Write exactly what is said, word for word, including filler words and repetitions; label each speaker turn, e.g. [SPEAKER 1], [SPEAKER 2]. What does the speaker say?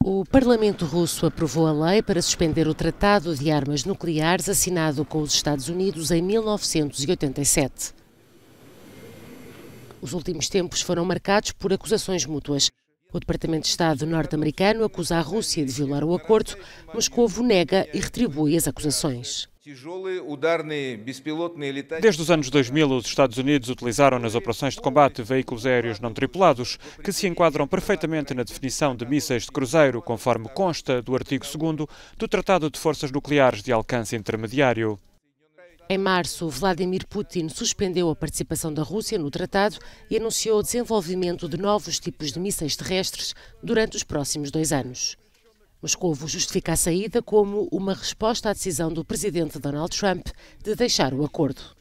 [SPEAKER 1] O Parlamento russo aprovou a lei para suspender o Tratado de Armas Nucleares assinado com os Estados Unidos em mil novecentos e oitenta e sete. Os últimos tempos foram marcados por acusações mútuas. O Departamento de Estado norte-americano acusa a Rússia de violar o acordo, Moscovo nega e retribui as acusações.
[SPEAKER 2] Desde os anos dois mil, os Estados Unidos utilizaram nas operações de combate veículos aéreos não tripulados, que se enquadram perfeitamente na definição de mísseis de cruzeiro, conforme consta do artigo segundo do Tratado de Forças Nucleares de Alcance Intermediário.
[SPEAKER 1] Em março, Vladimir Putin suspendeu a participação da Rússia no tratado e anunciou o desenvolvimento de novos tipos de mísseis terrestres durante os próximos dois anos. Moscovo justifica a saída como uma resposta à decisão do presidente Donald Trump de deixar o acordo.